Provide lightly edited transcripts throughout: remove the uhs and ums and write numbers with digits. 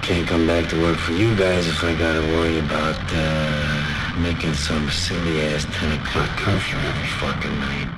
Can't come back to work for you guys if I gotta worry about making some silly ass 10 o'clock curfew every fucking night.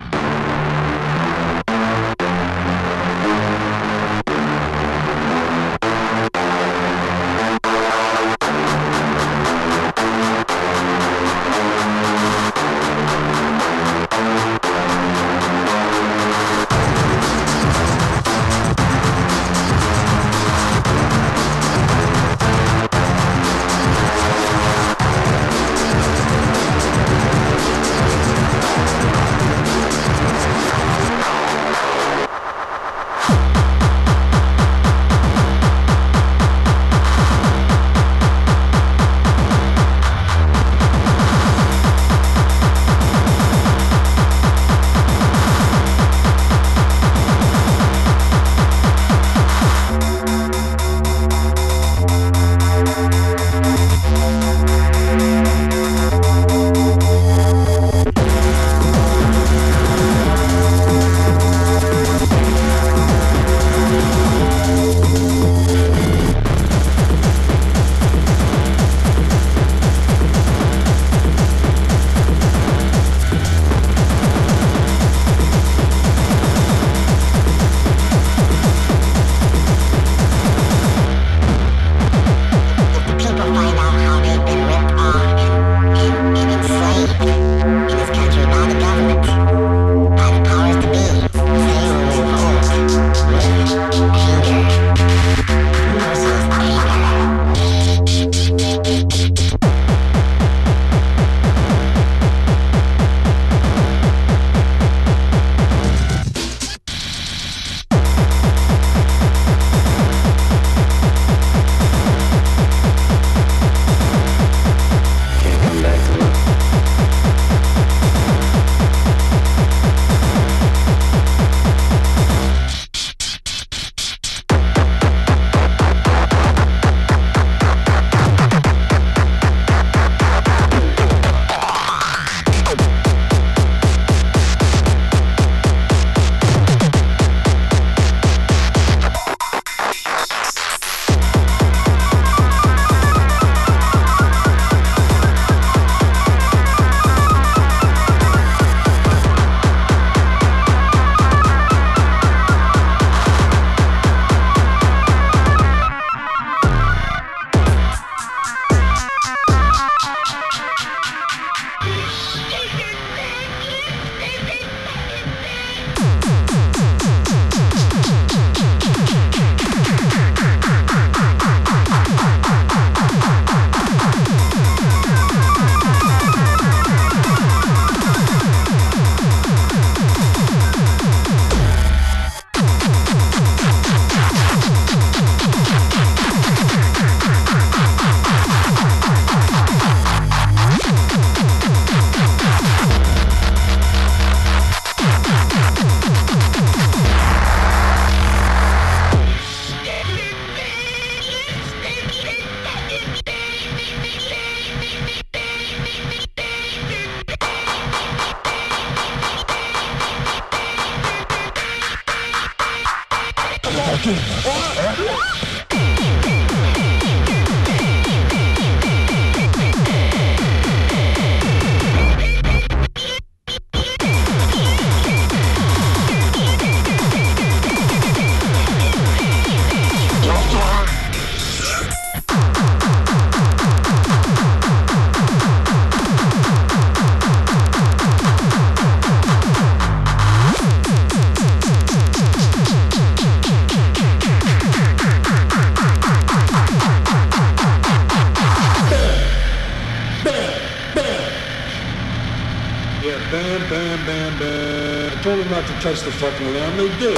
I told them not to touch the fucking alarm. They did.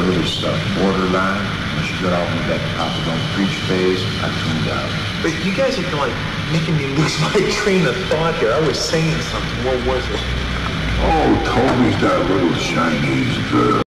early stuff, Borderline. When she got off in that Papa Don't Preach phase, I tuned out. But you guys are like making me lose my train of thought here. I was saying something. What was it? Oh, Toby's that little Chinese girl.